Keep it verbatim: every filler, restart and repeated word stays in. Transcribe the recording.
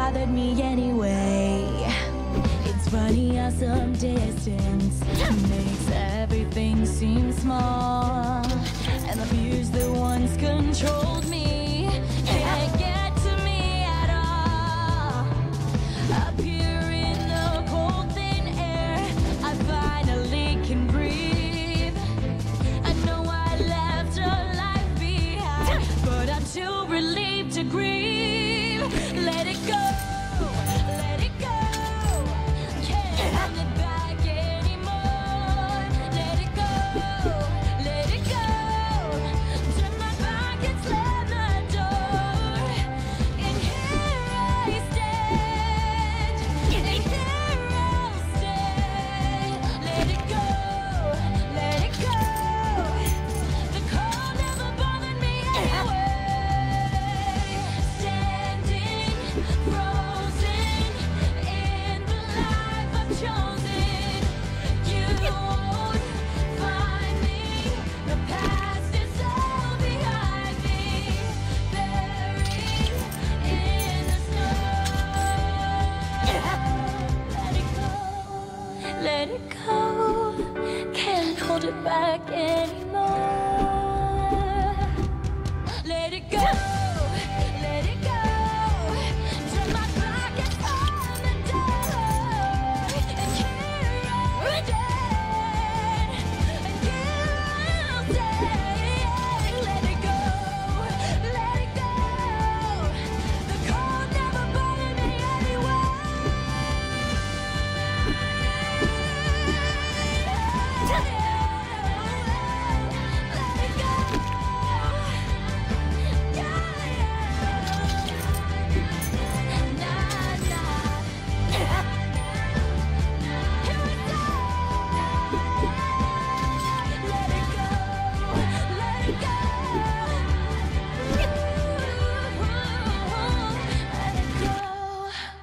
bothered me anyway. It's funny how some distance makes everything seem small, and the fears that once controlled me can't get to me at all. Up here in the cold thin air, I finally can breathe. I know I left a life behind, but I'm too relieved to grieve. Let it go, let it go. Can't hold it back anymore. Let it go, let it go. Turn my back and slam the door. And here I stand, and here I'll stay. Let it go, let it go. The cold never bothered me anyway. Standing frozen in the life I've chosen. You won't find me. The past is all behind me, buried in the snow. Let it go, let it go. Can't hold it back anymore.